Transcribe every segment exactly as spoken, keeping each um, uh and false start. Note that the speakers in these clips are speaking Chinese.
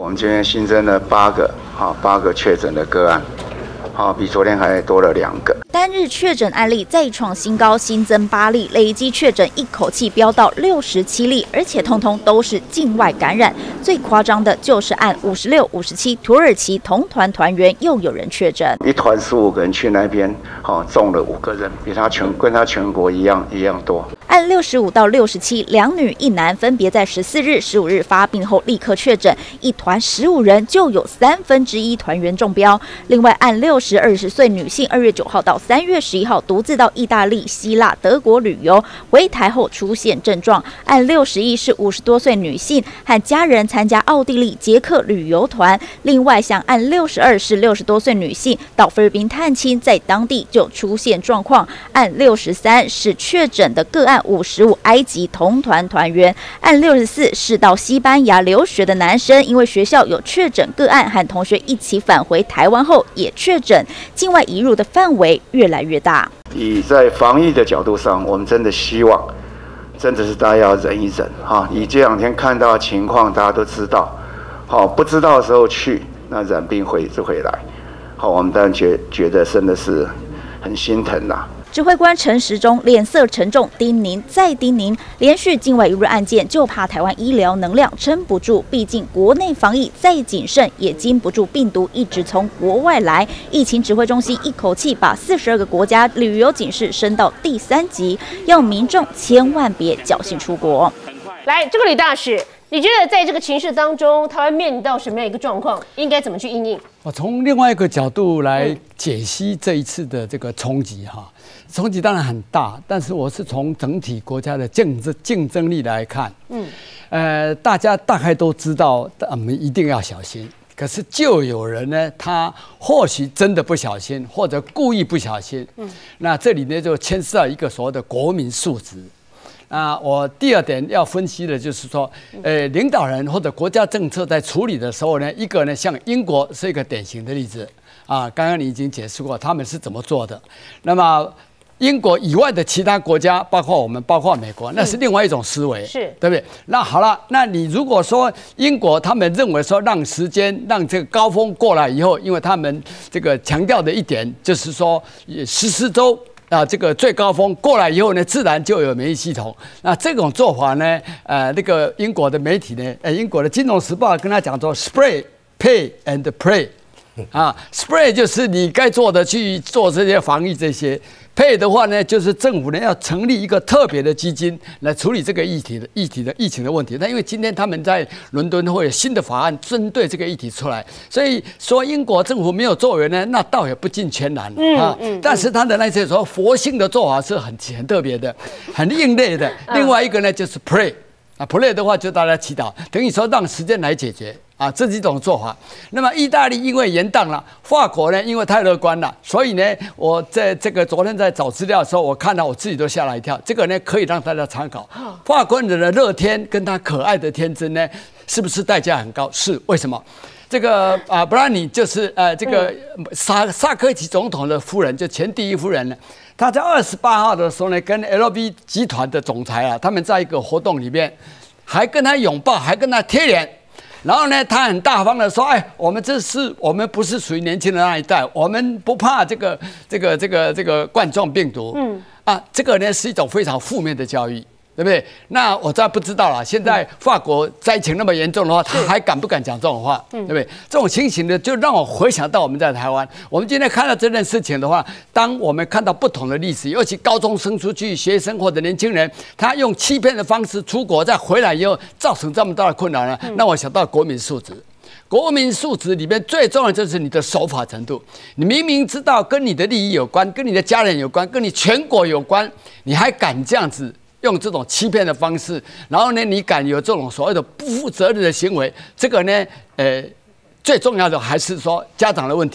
我们今天新增了八个，好八个确诊的个案，好比昨天还多了两个。 单日确诊案例再创新高，新增八例，累计确诊一口气飙到六十七例，而且通通都是境外感染。最夸张的就是按五十六、五十七土耳其同团团员又有人确诊， 一团十五个人去那边，好中了五个人，比他全跟他全国一样一样多。 按六十五到六十七，两女一男分别在十四日、十五日发病后立刻确诊，一团十五人就有三分之一团员中标。另外按六十、二十岁女性，二月九号到三月十一号独自到意大利、希腊、德国旅游，回台后出现症状。按六十一是五十多岁女性和家人参加奥地利、捷克旅游团。另外像按六十二是六十多岁女性到菲律宾探亲，在当地就出现状况。按六十三是确诊的个案。五十五埃及同团团员，按六十四是到西班牙留学的男生，因为学校有确诊个案，和同学一起返回台湾后也确诊，境外移入的范围越来越大。 以在防疫的角度上，我们真的希望，真的是大家要忍一忍哈。你这两天看到的情况，大家都知道，好不知道的时候去，那染病会就会来，好，我们当然觉觉得真的是很心疼啦。 指挥官陈时中脸色沉重，叮咛再叮咛，连续境外移入案件，就怕台湾医疗能量撑不住。毕竟国内防疫再谨慎，也经不住病毒一直从国外来。疫情指挥中心一口气把四十二个国家旅游警示升到第三级，要民众千万别侥幸出国。 来，这个李大使，你觉得在这个情势当中，台湾面临到什么样一个状况？应该怎么去因应？ 我从另外一个角度来解析这一次的这个冲击哈，冲击当然很大，但是我是从整体国家的竞争竞争力来看，嗯，呃，大家大概都知道，我们一定要小心。可是就有人呢，他或许真的不小心，或者故意不小心，嗯，那这里呢就牵涉到一个所谓的国民素质。啊，我第二点要分析的就是说，呃，领导人或者国家政策在处理的时候呢，一个呢，像英国是一个典型的例子啊。刚刚你已经解释过他们是怎么做的。那么英国以外的其他国家，包括我们，包括美国，那是另外一种思维，是对不对？那好了，那你如果说英国他们认为说让时间让这个高峰过来以后，因为他们这个强调的一点就是说十四周。啊，这个最高峰过来以后呢，自然就有免疫系统。那这种做法呢，呃，那个英国的媒体呢，呃，英国的《金融时报》跟他讲说 ，spray, pay and pray， 啊 ，spray 就是你该做的去做这些防疫这些。配的话呢，就是政府呢要成立一个特别的基金来处理这个议题的议题的疫情的问题。那因为今天他们在伦敦会有新的法案针对这个议题出来，所以说英国政府没有作为呢，那倒也不尽全然啊。但是他的那些说佛性的做法是很很特别的，很另类的。另外一个呢就是 pray 啊 ，pray 的话就大家祈祷，等于说让时间来解决。啊，这几种做法。那么意大利因为延宕了，法国呢因为太乐观了，所以呢，我在这个昨天在找资料的时候，我看到我自己都吓了一跳。这个呢可以让大家参考。法国人的乐天跟他可爱的天真呢，是不是代价很高？是，为什么？这个啊，布兰妮就是呃，这个萨萨科齐总统的夫人，就前第一夫人呢。她在二十八号的时候呢，跟 L V 集团的总裁啊，他们在一个活动里面，还跟他拥抱，还跟他贴脸。然后呢，他很大方的说：“哎，我们这是我们不是属于年轻的那一代，我们不怕这个这个这个这个冠状病毒。”嗯，啊，这个呢是一种非常负面的教育，对不对？那我再不知道了。现在法国灾情那么严重的话，他还敢不敢讲这种话？对不对？这种情形呢，就让我回想到我们在台湾。我们今天看到这件事情的话，当我们看到不同的历史，尤其高中生出去、学生或者年轻人，他用欺骗的方式出国，再回来以后，造成这么大的困扰呢，让我想到国民素质。国民素质里面最重要的就是你的守法程度。你明明知道跟你的利益有关、跟你的家人有关、跟你全国有关，你还敢这样子？用这种欺骗的方式，然后呢，你敢有这种所谓的不负责任的行为，这个呢，呃，最重要的还是说家长的问题。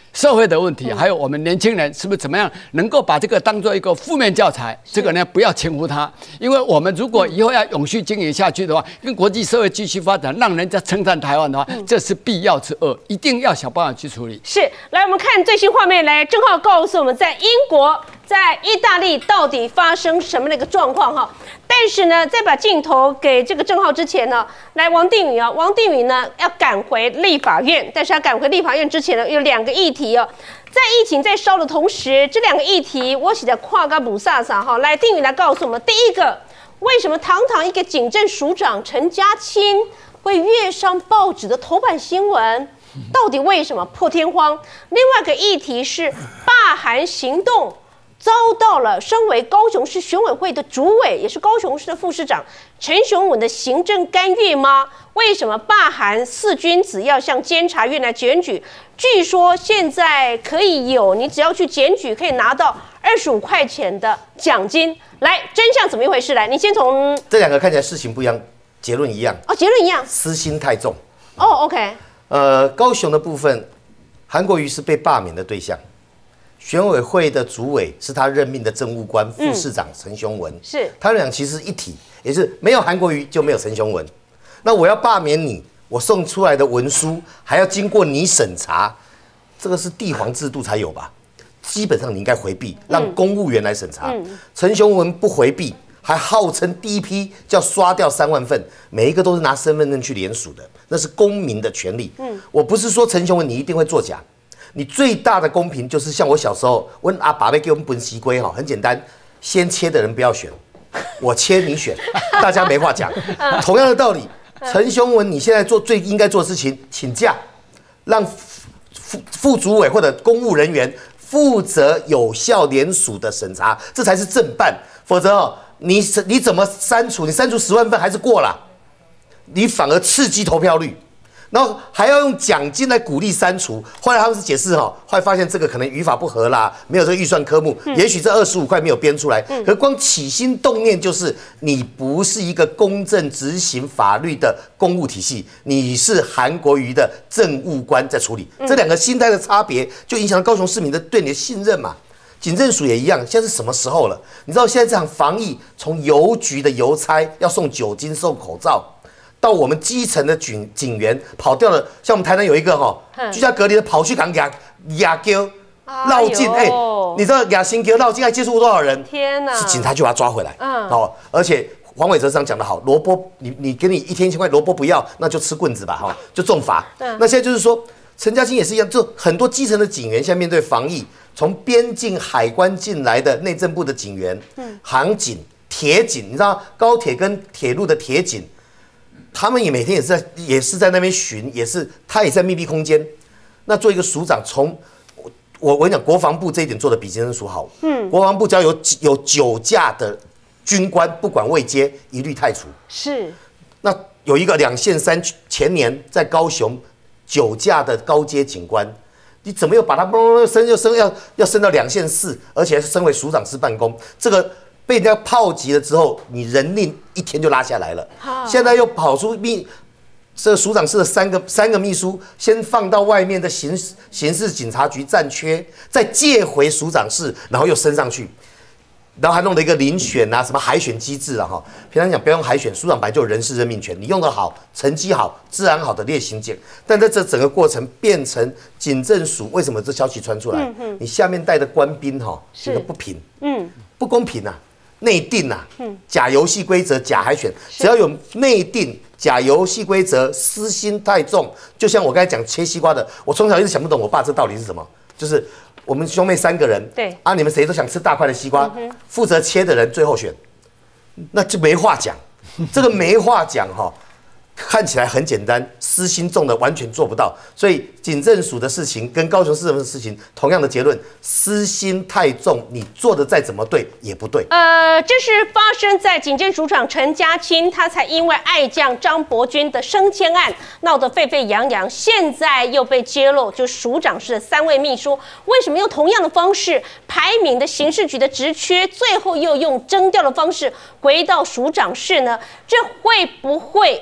社会的问题，还有我们年轻人是不是怎么样能够把这个当做一个负面教材？这个呢，不要轻忽它，因为我们如果以后要永续经营下去的话，跟国际社会继续发展，让人家称赞台湾的话，这是必要之恶，一定要想办法去处理。 是，来我们看最新画面，来正好告诉我们在英国、在意大利到底发生什么的一个状况哈。但是呢，在把镜头给这个正浩之前呢，来王定宇啊，王定宇呢要赶回立法院，但是他赶回立法院之前呢，有两个议题哦，在疫情在烧的同时，这两个议题我写的跨个补萨萨哈，来定宇来告诉我们，第一个，为什么堂堂一个警政署长陈家清会跃上报纸的头版新闻？到底为什么破天荒？另外一个议题是罢韩行动遭到了身为高雄市选委会的主委，也是高雄市的副市长陈雄文的行政干预吗？为什么罢韩四君子要向监察院来检举？据说现在可以有，你只要去检举，可以拿到二十五块钱的奖金。来，真相怎么一回事？来，你先从这两个看起来事情不一样，结论一样。 哦，结论一样， 私心太重。 哦 ，OK。 呃，高雄的部分，韩国瑜是被罢免的对象。选委会的主委是他任命的政务官副市长陈雄文， 嗯、是他们俩其实一体，也是没有韩国瑜就没有陈雄文。那我要罢免你，我送出来的文书还要经过你审查，这个是帝皇制度才有吧？基本上你应该回避，让公务员来审查。嗯、陈雄文不回避，还号称第一批叫刷掉三万份，每一个都是拿身份证去联署的，那是公民的权利。嗯，我不是说陈雄文你一定会作假。你最大的公平就是像我小时候，问阿爸被给我们本西龟哈，很简单，先切的人不要选，我切你选，大家没话讲。同样的道理，陈雄文你现在做最应该做的事情，请假，让副副主委或者公务人员负责有效联署的审查，这才是正办。否则哦，你你怎么删除？你删除十万份还是过了，你反而刺激投票率。然后还要用奖金来鼓励删除，后来他们是解释哈，后来发现这个可能语法不合啦，没有这个预算科目，嗯、也许这二十五块没有编出来，嗯、可光起心动念就是你不是一个公正执行法律的公务体系，你是韩国瑜的政务官在处理，嗯、这两个心态的差别就影响到高雄市民的对你的信任嘛。警政署也一样，现在是什么时候了？你知道现在这场防疫，从邮局的邮差要送酒精、送口罩。到我们基层的警警员跑掉了，像我们台南有一个哈、哦，居家隔离的跑去港亚亚沟绕境，哎、欸，你知道亚新沟绕境还接触过多少人？天哪！是警察就把他抓回来，嗯，哦，而且黄伟哲上讲得好，萝卜你你给你一天一千块，萝卜不要，那就吃棍子吧，哈，就重罚。嗯，那现在就是说，陈家清也是一样，就很多基层的警员现在面对防疫，从边境海关进来的内政部的警员，嗯，航警、铁警，你知道高铁跟铁路的铁警。他们也每天也是在也是在那边巡，也是他也在密闭空间。那做一个署长，从我我跟你讲，国防部这一点做的比警政署好。嗯，国防部只要有有酒驾的军官，不管位阶，一律汰除。是。那有一个两线三前年在高雄酒驾的高阶警官，你怎么又把他升又升要要升到两线四，而且还是升为署长室办公，这个。被人家炮击了之后，你人令一天就拉下来了。现在又跑出秘，这个署长室的三个三个秘书，先放到外面的刑刑事警察局暂缺，再借回署长室，然后又升上去，然后还弄了一个遴选啊，什么海选机制啊哈。平常讲不要用海选，署长本来就有人事任命权，你用得好，成绩好，治安好的列刑警，但在这整个过程变成警政署，为什么这消息传出来？嗯、你下面带的官兵哈，显得不平，嗯，不公平啊。内定啊，假游戏规则、假海选，只要有内定、假游戏规则，私心太重。就像我刚才讲切西瓜的，我从小一直想不懂我爸这道理是什么。就是我们兄妹三个人，对啊，你们谁都想吃大块的西瓜，负责切的人最后选，那就没话讲。这个没话讲哈。看起来很简单，私心重的完全做不到，所以警政署的事情跟高雄市政府的事情同样的结论，私心太重，你做的再怎么对也不对。 呃，这是发生在警政署长陈家清，他才因为爱将张伯钧的升迁案闹得沸沸扬扬，现在又被揭露，就署长室的三位秘书为什么用同样的方式排名的刑事局的职缺，最后又用征调的方式回到署长室呢？这会不会有一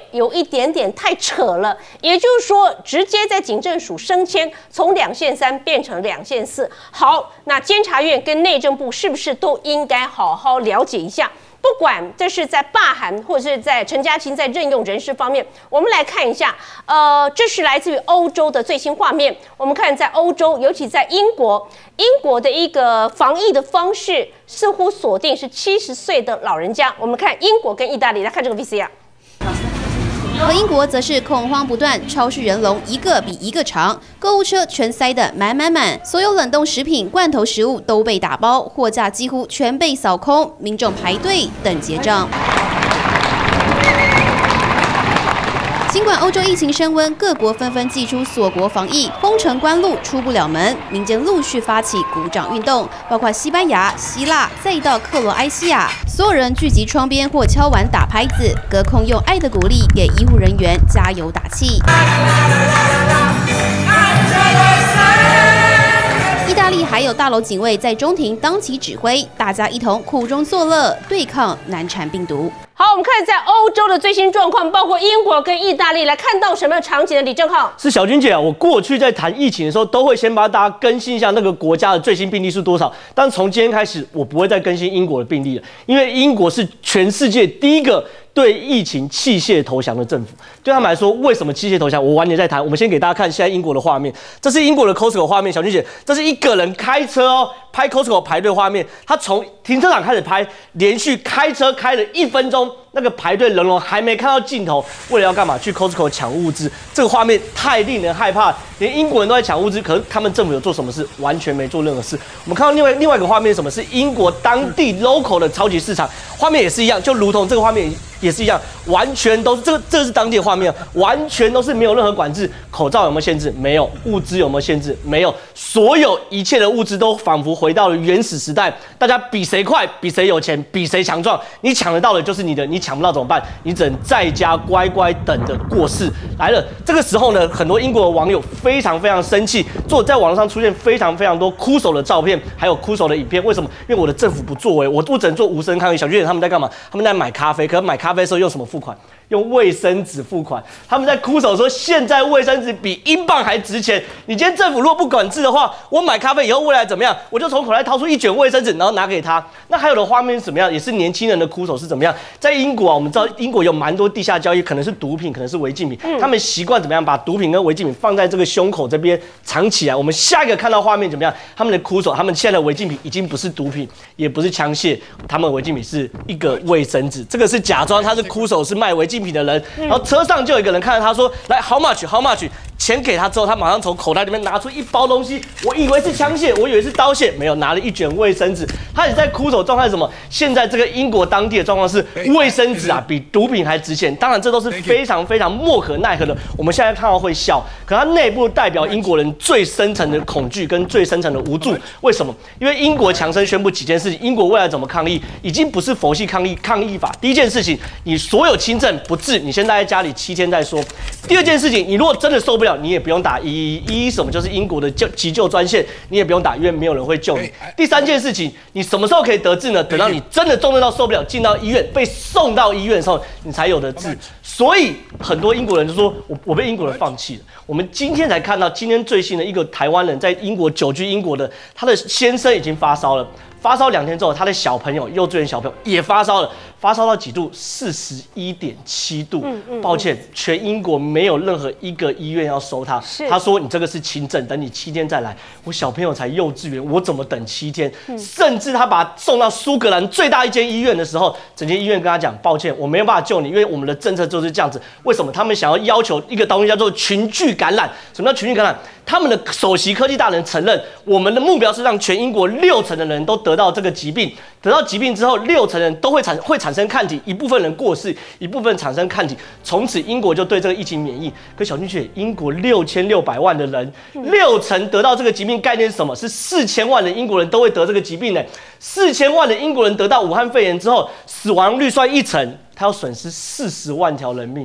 点点太扯了。也就是说，直接在警政署升迁，从两线三变成两线四。好，那监察院跟内政部是不是都应该好好了解一下？不管这是在罢韩，或者是在陈家清在任用人事方面，我们来看一下。呃，这是来自于欧洲的最新画面。我们看在欧洲，尤其在英国，英国的一个防疫的方式似乎锁定是七十岁的老人家。我们看英国跟意大利，来看这个 V C R。 而英国则是恐慌不断，超市人龙一个比一个长，购物车全塞得满满满，所有冷冻食品、罐头食物都被打包，货架几乎全被扫空，民众排队等结账。尽管欧洲疫情升温，各国纷纷祭出锁国防疫，封城关路，出不了门，民间陆续发起鼓掌运动，包括西班牙、希腊，再到克罗埃西亚，所有人聚集窗边或敲碗打拍子，隔空用爱的鼓励给医护人员加油打气。意大利还有大楼警卫在中庭当起指挥，大家一同苦中作乐，对抗难缠病毒。 好，我们看在欧洲的最新状况，包括英国跟意大利，来看到什么样的场景的李正浩？ 是小君姐啊，我过去在谈疫情的时候，都会先帮大家更新一下那个国家的最新病例是多少。但从今天开始，我不会再更新英国的病例了，因为英国是全世界第一个对疫情弃械投降的政府。对他们来说，为什么弃械投降？我晚点再谈。我们先给大家看现在英国的画面，这是英国的 Costco 画面。小君姐，这是一个人开车哦，拍 Costco 排队画面。他从停车场开始拍，连续开车开了一分钟。那个排队人龙还没看到尽头，为了要干嘛？去 Costco 抢物资，这个画面太令人害怕，连英国人都在抢物资，可是他们政府有做什么事？完全没做任何事。我们看到另外另外一个画面是什么？是英国当地 local 的超级市场，画面也是一样，就如同这个画面也是一样，完全都是这个这个是当地的画面，完全都是没有任何管制。口罩有没有限制？没有。物资有没有限制？没有。所有一切的物资都仿佛回到了原始时代，大家比谁快，比谁有钱，比谁强壮。你抢得到的就是你的，你抢不到怎么办？你只能在家乖乖等着过世。来了，这个时候呢，很多英国的网友非常非常生气，做在网络上出现非常非常多哭手的照片，还有哭手的影片。为什么？因为我的政府不作为，我不只能做无声抗议。小娟姐他们在干嘛？他们在买咖啡，可是买咖啡的时候用什么付款？用卫生纸付款。他们在哭手说，现在卫生纸比英镑还值钱。你今天政府如果不管制的话，我买咖啡以后未来怎么样？我就从口袋掏出一卷卫生纸，然后拿给他。那还有的画面是怎么样？也是年轻人的哭手是怎么样？在英国啊，我们知道英国有蛮多地下交易，可能是毒品，可能是违禁品。嗯、他们习惯怎么样？把毒品跟违禁品放在这个胸口这边藏起来。我们下一个看到画面怎么样？他们的哭手，他们现在的违禁品已经不是毒品，也不是枪械，他们的违禁品是一个卫生纸。这个是假装他是哭手，是卖违禁品的人。然后车上就有一个人看到他说：“来 ，how much？ how much？” 钱给他之后，他马上从口袋里面拿出一包东西，我以为是枪械，我以为是刀械，没有，拿了一卷卫生纸。他也在哭手状态是什么？现在这个英国当地的状况是卫生纸啊，比毒品还值钱。当然，这都是非常非常莫可奈何的。我们现在看到会笑，可它内部代表英国人最深层的恐惧跟最深层的无助。为什么？因为英国强生宣布几件事情，英国未来怎么抗议，已经不是佛系抗议抗议法。第一件事情，你所有轻症不治，你先待在家里七天再说。第二件事情，你如果真的受不了，你也不用打一一一什么，就是英国的救急救专线，你也不用打，因为没有人会救你。第三件事情，你什么时候可以得治呢？等到你真的重症到受不了，进到医院，被送到医院的时候，你才有得治。所以很多英国人就说，我我被英国人放弃了。我们今天才看到，今天最新的一个台湾人在英国久居英国的，他的先生已经发烧了。发烧两天之后，他的小朋友，幼稚园小朋友也发烧了，发烧到几度？四十一点七度。嗯嗯。抱歉，全英国没有任何一个医院要收他。他说你这个是轻症，等你七天再来。我小朋友才幼稚园，我怎么等七天？嗯、甚至他把他送到苏格兰最大一间医院的时候，整间医院跟他讲，抱歉，我没有办法救你，因为我们的政策就是这样子。为什么？他们想要要求一个东西叫做群聚感染。什么叫群聚感染？他们的首席科技大臣承认，我们的目标是让全英国六成的人都得到这个疾病，得到疾病之后，六成人都会产会产生抗体，一部分人过世，一部分产生抗体，从此英国就对这个疫情免疫。可小俊姐，英国六千六百万的人，六成得到这个疾病，概念是什么？是四千万的英国人都会得这个疾病呢。四千万的英国人得到武汉肺炎之后，死亡率算一成，他要损失四十万条人命。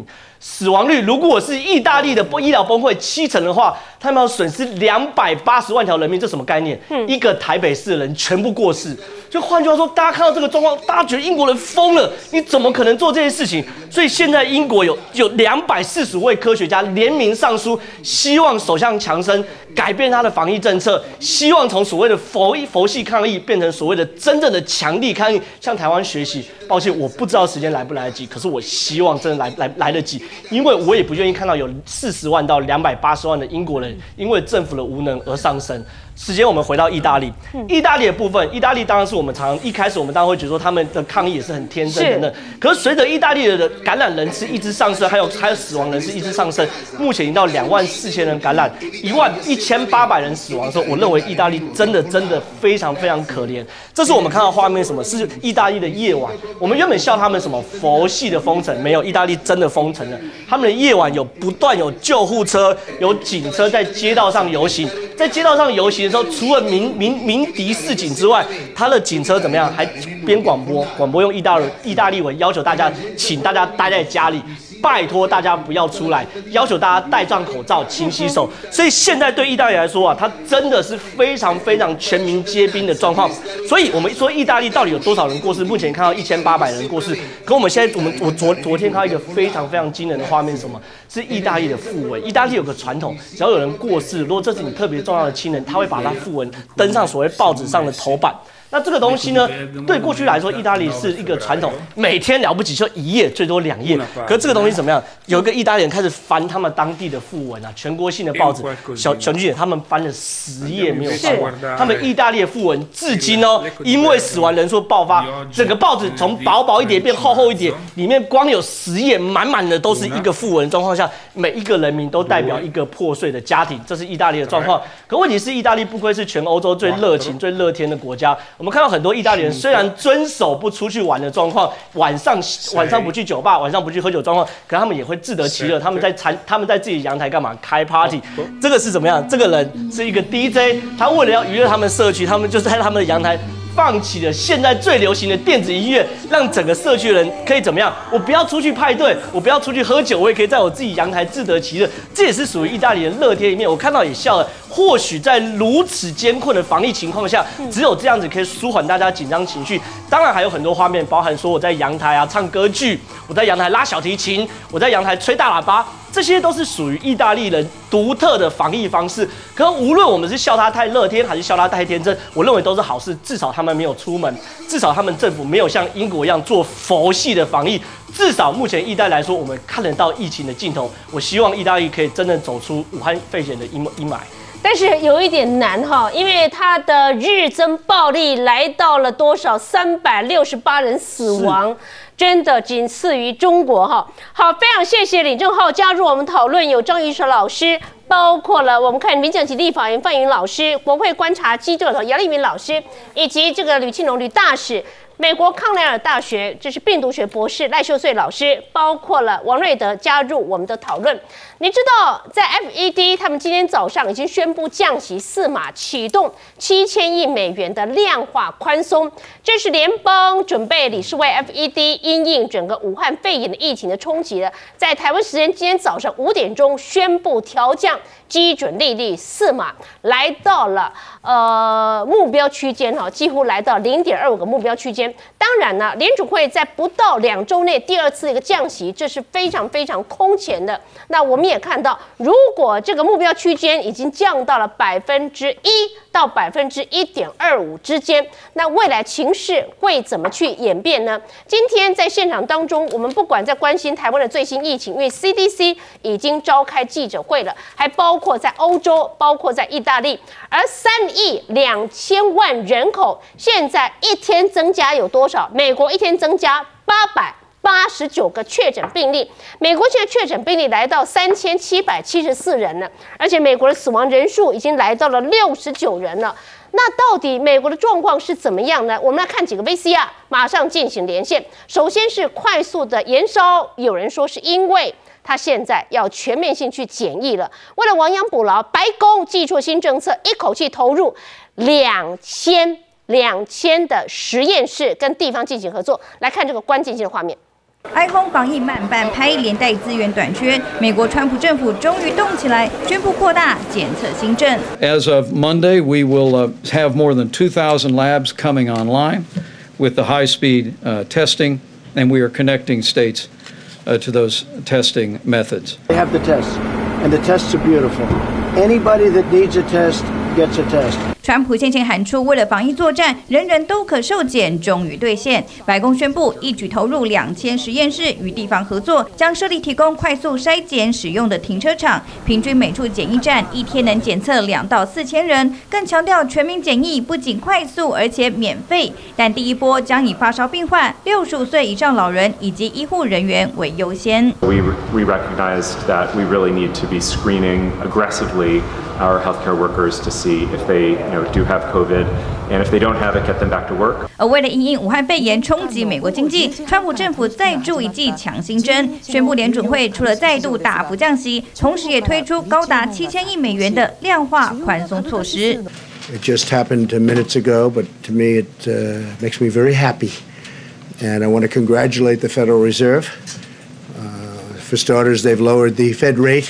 死亡率如果是意大利的医疗崩溃七成的话，他们要损失两百八十万条人命，这什么概念？嗯、一个台北市的人全部过世。就换句话说，大家看到这个状况，大家觉得英国人疯了，你怎么可能做这些事情？所以现在英国有有两百四十位科学家联名上书，希望首相强生改变他的防疫政策，希望从所谓的佛佛系抗议变成所谓的真正的强力抗议，向台湾学习。抱歉，我不知道时间来不来得及，可是我希望真的来来来得及，因为我也不愿意看到有四十万到两百八十万的英国人因为政府的无能而丧生。时间我们回到意大利，意大利的部分，意大利当然是我们常常一开始我们当然会觉得说他们的抗议也是很天真等等，可是随着意大利的感染人次一直上升，还有还有死亡人次一直上升，目前已经到两万四千人感染，一万一千八百人死亡的时候，我认为意大利真的真的非常非常可怜。这是我们看到画面，什么是意大利的夜晚？我们原本笑他们什么佛系的封城，没有，意大利真的封城了。他们的夜晚有不断有救护车、有警车在街道上游行，在街道上游行的时候，除了鸣鸣鸣笛示警之外，他的警车怎么样？还编广播，广播用意大利意大利文要求大家，请大家待在家里，拜托大家不要出来，要求大家戴上口罩、勤洗手。所以现在对意大利来说啊，它真的是非常非常全民皆兵的状况。所以我们说意大利到底有多少人过世？目前看到一千八百人过世。可我们现在，我们我昨昨天看到一个非常非常惊人的画面，是什么？是意大利的讣文。意大利有个传统，只要有人过世，如果这是你特别重要的亲人，他会把他讣文登上所谓报纸上的头版。那这个东西呢，对过去来说，意大利是一个传统，每天了不起就一页，最多两页。可是这个东西怎么样？有一个意大利人开始翻他们当地的讣文啊，全国性的报纸，小小俊姐他们翻了十页没有翻完。他们意大利的讣文至今哦，因为死亡人数爆发，整个报纸从薄薄一叠变厚厚一叠，里面光有十页，满满的都是一个讣文状况下，每一个人民都代表一个破碎的家庭，这是意大利的状况。可问题是，意大利不愧是全欧洲最热情、最乐天的国家。我们看到很多意大利人虽然遵守不出去玩的状况，晚上晚上不去酒吧，晚上不去喝酒状况，可他们也会自得其乐。他们在参他们在自己阳台干嘛？开 party。这个是怎么样？这个人是一个 D J， 他为了要娱乐他们社区，他们就在他们的阳台放起了现在最流行的电子音乐，让整个社区的人可以怎么样？我不要出去派对，我不要出去喝酒，我也可以在我自己阳台自得其乐。这也是属于意大利人乐天一面。我看到也笑了。或许在如此艰困的防疫情况下，只有这样子可以舒缓大家紧张情绪。当然还有很多画面，包含说我在阳台啊唱歌剧，我在阳台拉小提琴，我在阳台吹大喇叭，这些都是属于意大利人独特的防疫方式。可无论我们是笑他太乐天，还是笑他太天真，我认为都是好事。至少他们没有出门，至少他们政府没有像英国一样做佛系的防疫。至少目前意大利来说，我们看得到疫情的尽头。我希望意大利可以真正走出武汉肺炎的阴阴霾。 但是有一点难哈，因为它的日增暴力来到了多少？三百六十八人死亡，真的仅次于中国哈。好，非常谢谢李正浩加入我们讨论，有张玉哲老师，包括了我们看民进党立法委员范云老师，国会观察机构的杨丽云老师，以及这个吕庆龙吕大使。美国康奈尔大学这是病毒学博士赖秀穗老师，包括了王瑞德加入我们的讨论。你知道，在 F E D 他们今天早上已经宣布降息四码，启动七千亿美元的量化宽松，这是联邦准备理事会 F E D 因应整个武汉肺炎的疫情的冲击了，在台湾时间今天早上五点钟宣布调降基准利率四码，来到了呃目标区间哈，几乎来到零点二五个目标区间。当然呢，联储会在不到两周内第二次一个降息，这是非常非常空前的。那我们也看到，如果这个目标区间已经降到了百分之一到百分之一点二五之间，那未来情势会怎么去演变呢？今天在现场当中，我们不管在关心台湾的最新疫情，因为 C D C 已经召开记者会了，还包括在欧洲，包括在意大利，而三亿两千万人口现在一天增加有多少？美国一天增加八百八十九个确诊病例，美国现在确诊病例来到三千七百七十四人了，而且美国的死亡人数已经来到了六十九人了。那到底美国的状况是怎么样呢？我们来看几个 V C R， 马上进行连线。首先是快速的延烧，有人说是因为他现在要全面性去检疫了。为了亡羊补牢，白宫祭出新政策，一口气投入两千两千的实验室跟地方进行合作。来看这个关键性的画面。 iPhone 防疫慢半拍，连带资源短缺。美国川普政府终于动起来，宣布扩大检测新政。 As of Monday, we will uh, have more than two thousand labs coming online with the high-speed uh, testing, and we are connecting states uh, to those testing methods. They have the tests, and the tests are beautiful. Anybody that needs a test gets a test. 川普先前喊出，为了防疫作战，人人都可受检，终于兑现。白宫宣布一举投入两千实验室与地方合作，将设立提供快速筛检使用的停车场，平均每处检疫站一天能检测两到四千人。更强调全民检疫不仅快速，而且免费。但第一波将以发烧病患、六十五岁以上老人以及医护人员为优先。 We we recognized that we really need to be screening aggressively our healthcare workers to see if they, you know, do have COVID, and if they don't have it, get them back to work. 而为了因应武汉肺炎冲击美国经济，川普政府再注一剂强心针，宣布联准会除了再度大幅降息，同时也推出高达七千亿美元的量化宽松措施。 It just happened minutes ago, but to me it uh, makes me very happy, and I want to congratulate the Federal Reserve. Uh, for starters, they've lowered the Fed rate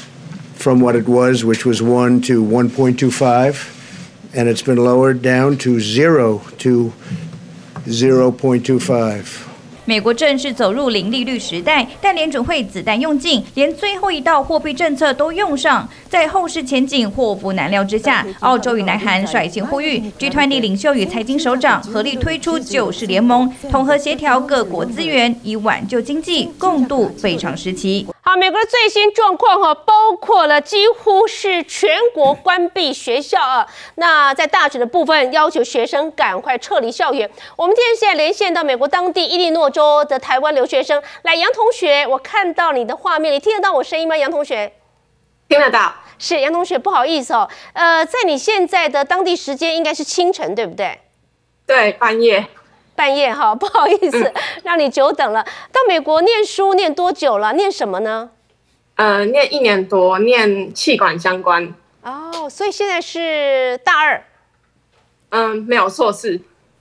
from what it was, which was one to one point two five, and it's been lowered down to zero to zero point two five. 美国正式走入零利率时代，但联准会子弹用尽，连最后一道货币政策都用上。在后市前景祸福难料之下，澳洲与南韩率先呼吁 G 二十 领袖与财经首长合力推出救市联盟，统合协调各国资源，以挽救经济，共度非常时期。 好，美国的最新状况哈，包括了几乎是全国关闭学校啊。那在大学的部分，要求学生赶快撤离校园。我们今天现在连线到美国当地伊利诺州的台湾留学生，来，杨同学，我看到你的画面，你听得到我声音吗？杨同学， 听得到。 是杨同学，不好意思哦，呃，在你现在的当地时间应该是清晨，对不对？ 对，半夜。 半夜哈，不好意思，嗯、让你久等了。到美国念书念多久了？念什么呢？ 呃，念一年多，念气管相关。 哦，所以现在是大二。 嗯，没有硕士。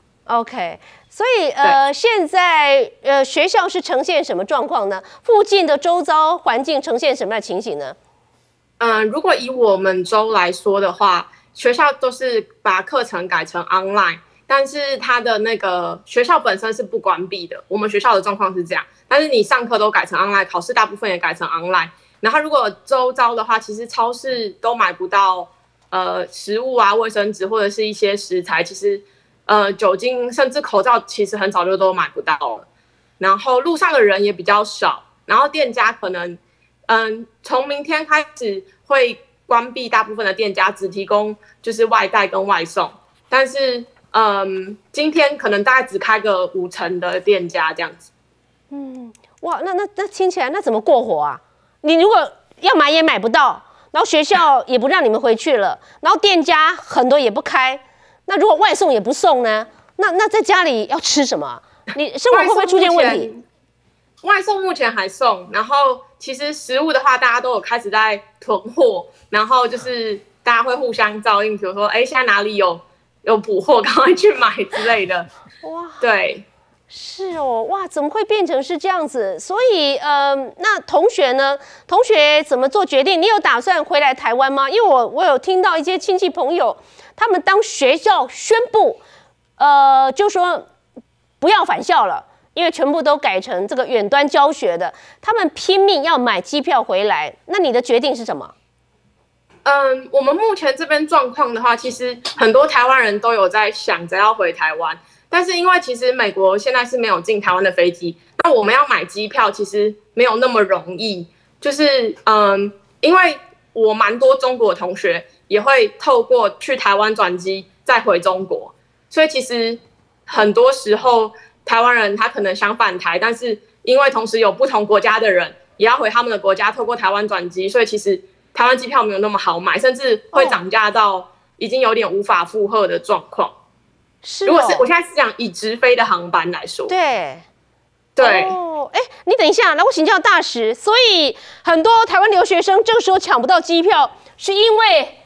OK， 所以呃，现在呃学校是呈现什么状况呢？附近的周遭环境呈现什么样的情形呢？ 嗯、呃，如果以我们州来说的话，学校都是把课程改成 online。但是它的那个学校本身是不关闭的，我们学校的状况是这样。但是你上课都改成 online， 考试大部分也改成 online。然后如果周遭的话，其实超市都买不到呃食物啊、卫生纸或者是一些食材，其实呃酒精甚至口罩，其实很早就都买不到了。然后路上的人也比较少，然后店家可能嗯从明天开始会关闭大部分的店家，只提供就是外带跟外送，但是。嗯，今天可能大概只开个五成的店家这样子。 嗯，哇，那那那听起来那怎么过活啊？你如果要买也买不到，然后学校也不让你们回去了，然后店家很多也不开，那如果外送也不送呢？那那在家里要吃什么？你生活会不会出现问题？ 外送目前还送，然后其实食物的话，大家都有开始在囤货，然后就是大家会互相照应，比如说，哎，现在哪里有？有补货，赶快去买之类的。哇，对， 是哦，哇，怎么会变成是这样子？所以，呃，那同学呢？同学怎么做决定？你有打算回来台湾吗？因为我我有听到一些亲戚朋友，他们当学校宣布，呃，就说不要返校了，因为全部都改成这个远端教学的，他们拼命要买机票回来。那你的决定是什么？ 嗯，我们目前这边状况的话，其实很多台湾人都有在想着要回台湾，但是因为其实美国现在是没有进台湾的飞机，那我们要买机票其实没有那么容易。就是嗯，因为我蛮多中国的同学也会透过去台湾转机再回中国，所以其实很多时候台湾人他可能想返台，但是因为同时有不同国家的人也要回他们的国家，透过台湾转机，所以其实。台湾机票没有那么好买，甚至会涨价到已经有点无法负荷的状况。是、哦，如果是我现在是讲以直飞的航班来说， 对， 对。 哦，哎，你等一下，来我请教大使。所以很多台湾留学生这个时候抢不到机票，是因为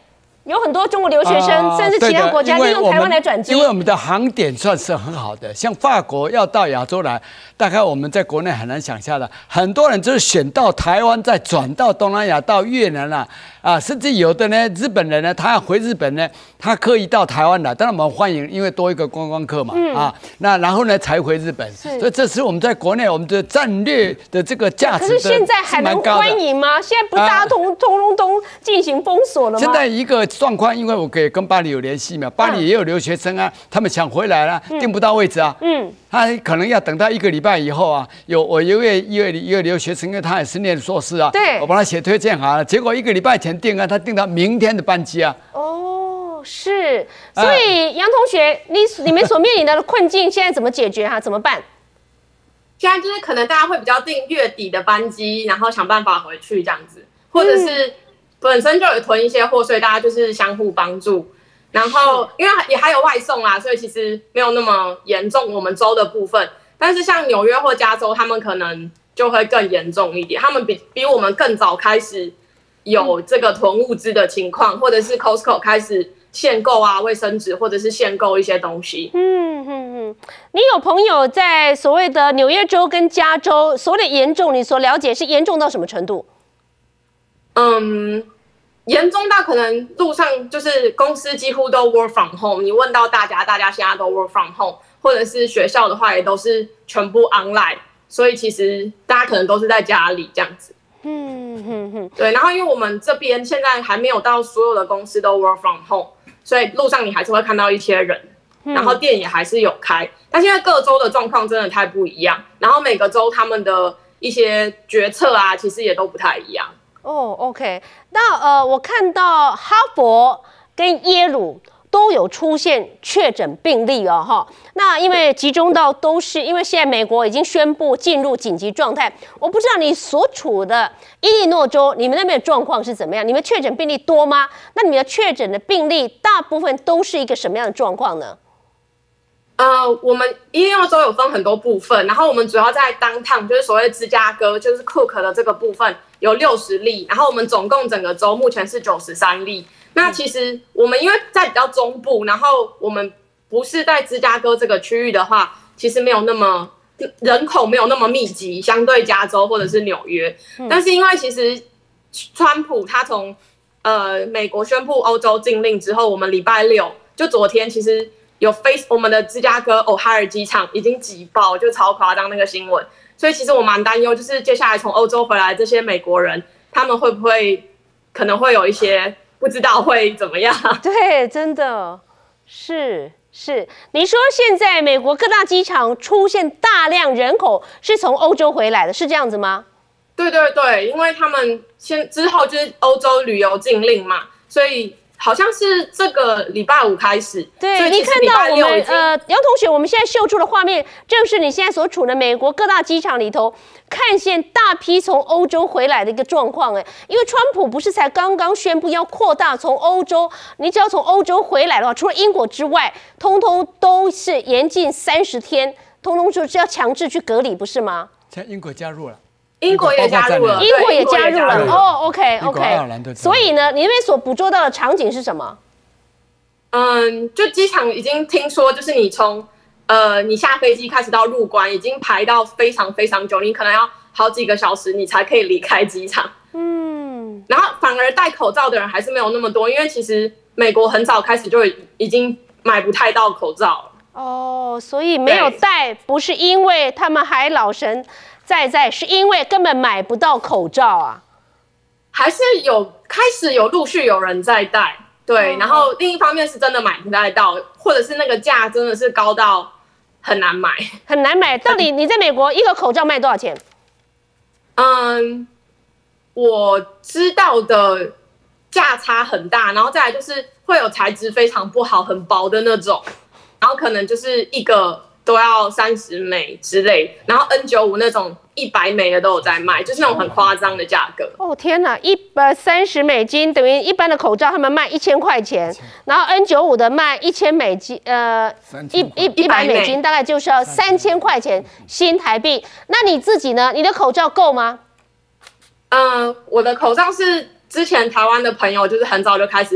有很多中国留学生， 啊甚至其他国家利用台湾来转机。 因为我们的航点算是很好的，像法国要到亚洲来，大概我们在国内很难想象的，很多人就是选到台湾，再转到东南亚、到越南啦、啊，啊，甚至有的呢，日本人呢，他要回日本呢，他刻意到台湾来，当然我们欢迎，因为多一个观光客嘛，嗯、啊，那然后呢才回日本，所以这是我们在国内我们的战略的这个价值的。 可是现在还能欢迎吗？现在不大家通、啊、通通通进行封锁了吗？ 现在一个状况，因为我给跟巴黎有联系嘛，巴黎也有留学生啊，他们想回来了，订不到位置啊，嗯，他可能要等到一个礼拜以后啊。有我一位一位一位留学生，因为他也是念硕士啊， 对， 我帮他写推荐函了，结果一个礼拜前订啊，他订到明天的班机啊。 哦，是，所以杨同学，你你们所面临的困境现在怎么解决哈？怎么办？ 现在就是可能大家会比较订月底的班机，然后想办法回去这样子，或者是本身就有囤一些货，所以大家就是相互帮助。然后因为也还有外送啦，所以其实没有那么严重我们州的部分。但是像纽约或加州，他们可能就会更严重一点，他们比比我们更早开始有这个囤物资的情况，或者是 Costco 开始限购啊卫生纸，或者是限购一些东西。 嗯嗯嗯，你有朋友在所谓的纽约州跟加州，所谓的严重，你所了解是严重到什么程度？ 嗯，严重到可能路上就是公司几乎都 work from home， 你问到大家，大家现在都 work from home。或者是学校的话，也都是全部 online， 所以其实大家可能都是在家里这样子。嗯哼哼，对。然后因为我们这边现在还没有到所有的公司都 work from home， 所以路上你还是会看到一些人，然后店也还是有开。但现在各州的状况真的太不一样，然后每个州他们的一些决策啊，其实也都不太一样。 哦 ，OK， 那呃，我看到哈佛跟耶鲁都有出现确诊病例哦，哈。那因为集中到都是因为现在美国已经宣布进入紧急状态，我不知道你所处的伊利诺州，你们那边的状况是怎么样？你们确诊病例多吗？那你们的确诊的病例大部分都是一个什么样的状况呢？ 呃，我们伊利诺州有分很多部分，然后我们主要在downtown，就是所谓芝加哥，就是 Cook 的这个部分有六十例，然后我们总共整个州目前是九十三例。那其实我们因为在比较中部，然后我们不是在芝加哥这个区域的话，其实没有那么人口没有那么密集，相对加州或者是纽约。嗯、但是因为其实川普他从呃美国宣布欧洲禁令之后，我们礼拜六就昨天其实有飞我们的芝加哥欧哈尔机场已经挤爆，就超夸张那个新闻。所以其实我蛮担忧，就是接下来从欧洲回来这些美国人，他们会不会可能会有一些。不知道会怎么样？ 对，真的是是。你说现在美国各大机场出现大量人口是从欧洲回来的，是这样子吗？ 对对对，因为他们先之后就是欧洲旅游禁令嘛，所以好像是这个礼拜五开始。 对，你看到我们呃杨同学，我们现在秀出的画面，正是你现在所处的美国各大机场里头。看见大批从欧洲回来的一个状况，哎，因为川普不是才刚刚宣布要扩大从欧洲，你只要从欧洲回来的话，除了英国之外，通通都是严禁三十天，通通就是要强制去隔离，不是吗？ 现在英国加入了， 英国也加入了， 英国也加入了，哦 ，OK OK， 所以呢，你那边所捕捉到的场景是什么？ 嗯，就机场已经听说，就是你从。呃，你下飞机开始到入关，已经排到非常非常久，你可能要好几个小时，你才可以离开机场。嗯，然后反而戴口罩的人还是没有那么多，因为其实美国很早开始就已经买不太到口罩了。 哦，所以没有戴，不是因为他们还老神在在，是因为根本买不到口罩啊。 还是有开始有陆续有人在戴，对，哦、然后另一方面是真的买不太到，或者是那个价真的是高到。很难买， 很难买。到底你在美国一个口罩卖多少钱？ 嗯，我知道的价差很大，然后再来就是会有材质非常不好、很薄的那种，然后可能就是一个都要三十美之类，然后 N 九十五 那种一百美的都有在卖，就是那种很夸张的价格。 哦天哪，一百三十美金等于一般的口罩他们卖一千块钱，然后 N 九十五 的卖一千美金，呃，一一一百美金大概就是要三千块钱新台币。那你自己呢？你的口罩够吗？ 嗯、呃，我的口罩是之前台湾的朋友就是很早就开始买，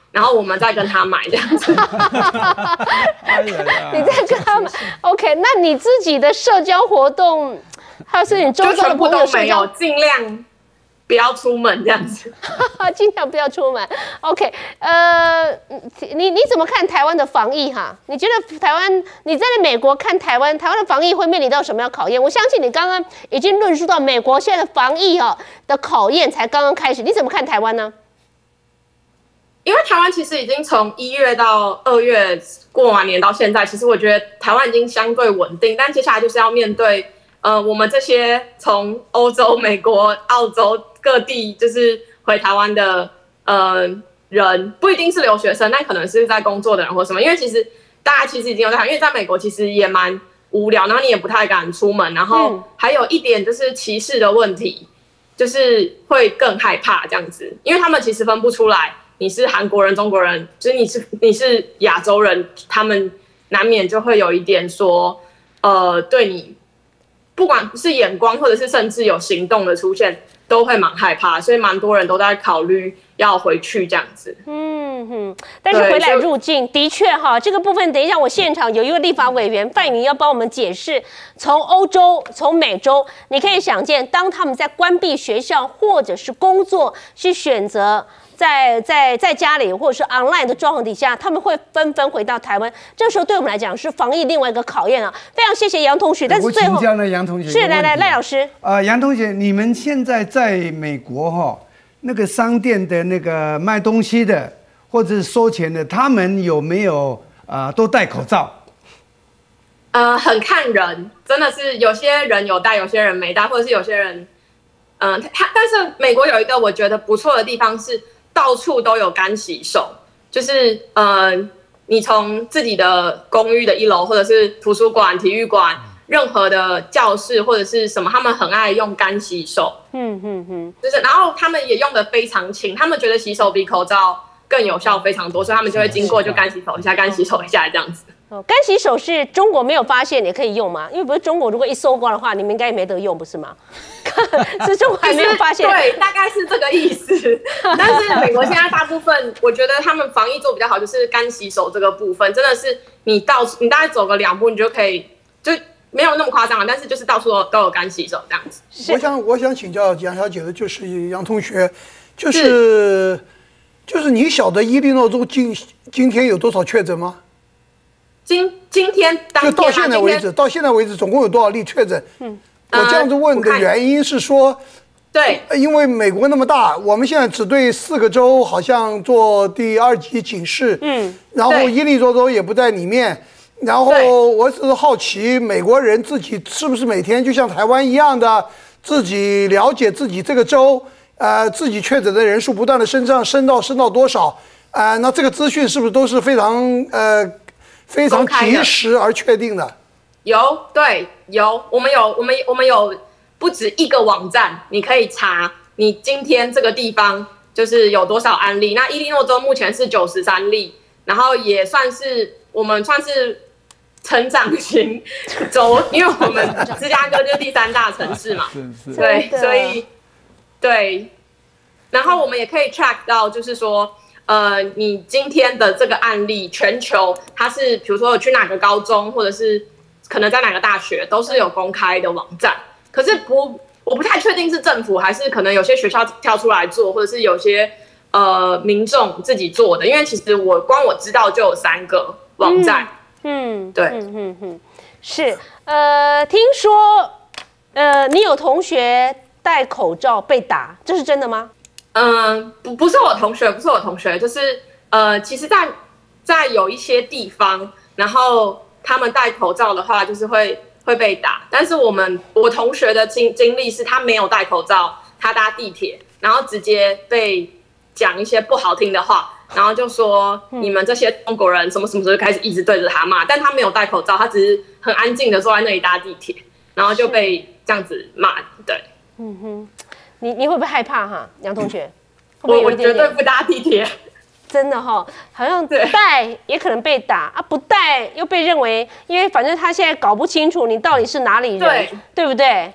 然后我们再跟他买这样子。 你再跟他买 ，OK？ 那你自己的社交活动，还是你周遭的朋友社交， 尽量不要出门这样子， 尽量不要出门。OK， 呃，你你怎么看台湾的防疫哈？你觉得台湾你在美国看台湾，台湾的防疫会面临到什么样的考验？我相信你刚刚已经论述到美国现在的防疫哈的考验才刚刚开始，你怎么看台湾呢？ 因为台湾其实已经从一月到二月过完年到现在，其实我觉得台湾已经相对稳定，但接下来就是要面对呃我们这些从欧洲、美国、澳洲各地就是回台湾的呃人，不一定是留学生，但可能是在工作的人或什么。因为其实大家其实已经有在，因为在美国其实也蛮无聊，然后你也不太敢出门，然后还有一点就是歧视的问题，就是会更害怕这样子，因为他们其实分不出来。你是韩国人、中国人，就是你是你是亚洲人，他们难免就会有一点说，呃，对你，不管是眼光或者是甚至有行动的出现，都会蛮害怕，所以蛮多人都在考虑要回去这样子。 嗯哼，但是回来入境的确哈，这个部分等一下我现场有一个立法委员范云要帮我们解释，从欧洲、从美洲，你可以想见，当他们在关闭学校或者是工作，去选择。在在在家里或者是 online 的状况底下，他们会纷纷回到台湾。这时候对我们来讲是防疫另外一个考验啊！非常谢谢杨同学。但是最后， 我请教呢，杨同学是来来赖老师。 呃，杨同学，你们现在在美国哈、哦，那个商店的那个卖东西的或者是收钱的，他们有没有啊、呃、都戴口罩？ 呃，很看人，真的是有些人有戴，有些人没戴，或者是有些人，嗯、呃，他但是美国有一个我觉得不错的地方是。到处都有干洗手，就是呃，你从自己的公寓的一楼，或者是图书馆、体育馆，任何的教室或者是什么，他们很爱用干洗手。嗯嗯嗯，就是，然后他们也用的非常勤，他们觉得洗手比口罩更有效非常多，所以他们就会经过就干洗手一下，干洗手一下这样子。 哦，干洗手是中国没有发现也可以用吗？因为不是中国如果一搜刮的话，你们应该也没得用，不是吗？是中国还没有发现， 对，大概是这个意思。但是美国现在大部分，我觉得他们防疫做比较好，就是干洗手这个部分，真的是你到你大概走个两步，你就可以，就没有那么夸张，但是就是到处都有干洗手这样子。 我想我想请教杨小姐的就是杨同学，就是是就是你晓得伊利诺州今今天有多少确诊吗？ 今今天当天、啊、 就到现在为止，到现在为止总共有多少例确诊？嗯，我这样子问的原因是说， 对， 因为美国那么大，我们现在只对四个州好像做第二级警示，嗯，然后伊利诺州也不在里面，然后我只是好奇，美国人自己是不是每天就像台湾一样的，自己了解自己这个州，呃，自己确诊的人数不断的升上，升到升到多少？呃，那这个资讯是不是都是非常呃？非常及时而确定的， 有对有，我们有我们我们有不止一个网站，你可以查你今天这个地方就是有多少案例。那伊利诺州目前是九十三例，然后也算是我们算是成长型州，因为我们芝加哥就是第三大城市嘛，对，所以对，然后我们也可以 track 到，就是说。呃，你今天的这个案例，全球它是比如说有去哪个高中，或者是可能在哪个大学，都是有公开的网站。可是不，我不太确定是政府还是可能有些学校跳出来做，或者是有些呃民众自己做的。因为其实我光我知道就有三个网站。嗯，嗯对，嗯嗯嗯，是。呃，听说呃你有同学戴口罩被打，这是真的吗？ 嗯，不不是我同学，不是我同学，就是呃，其实在，在有一些地方，然后他们戴口罩的话，就是会会被打。但是我们我同学的经经历是，他没有戴口罩，他搭地铁，然后直接被讲一些不好听的话，然后就说、嗯、你们这些中国人什么什么时候开始一直对着他骂，但他没有戴口罩，他只是很安静的坐在那里搭地铁，然后就被这样子骂。对， 嗯哼。你你会不会害怕哈，杨同学？ 会不会有一点点我我绝对不搭地铁， 真的哈，好像戴也可能被打啊，不戴又被认为，因为反正他现在搞不清楚你到底是哪里人，对, 对不对？